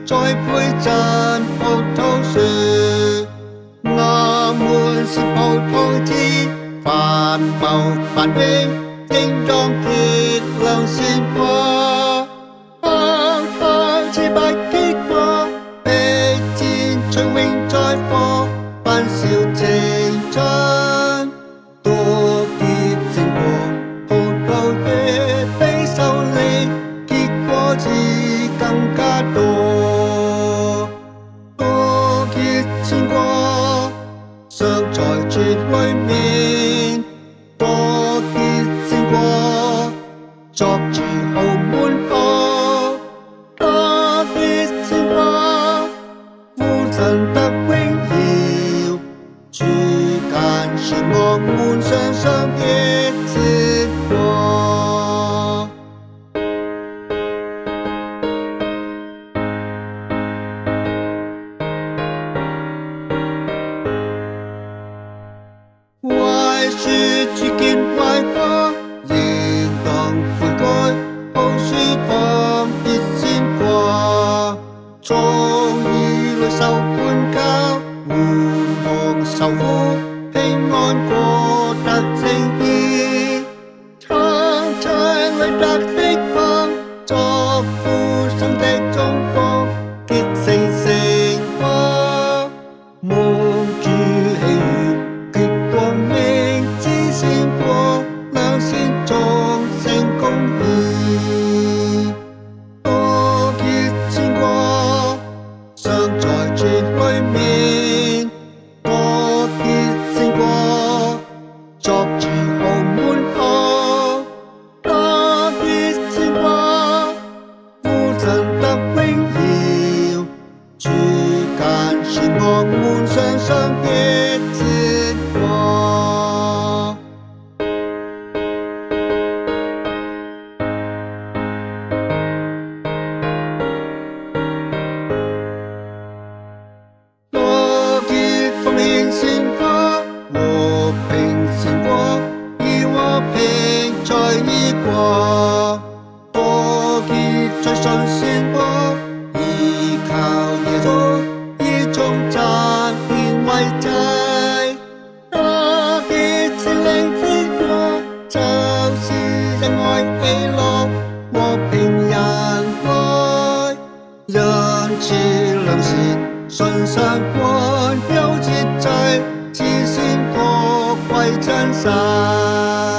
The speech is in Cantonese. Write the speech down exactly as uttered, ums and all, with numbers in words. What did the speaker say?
栽培真葡萄樹。我們是葡萄枝，繁茂繁榮，應當結良善果。香香似不結果，彼箭隨永在火，焚燒青春，多結成果。葡萄葉比手裏結果子更加多，多結成果，常在絕裏面，多結成果，作住好滿坡，多結成果，父神得榮耀，主間是我們常常的結果。壞樹主結壞果，應當悔改，好樹當結善果。終於來受管教，護航受苦，平安過得正義，常常來得釋放，作父神的忠僕，結成成果，蒙主喜悅。結光明之善果，良善眾成公義，多結成果，常在絕裏面，多結成果，作住好滿坡，多結成果，父神得榮耀，主間是我們常常的結果。多結奉獻善果，和平善果，以和平在醫國。多結在信善果，依靠耶穌，以忠讚獻為祭。多結聖靈之果，就是仁愛喜樂和平仁愛，仁慈良善，信心溫柔節制，慈善果歸真神。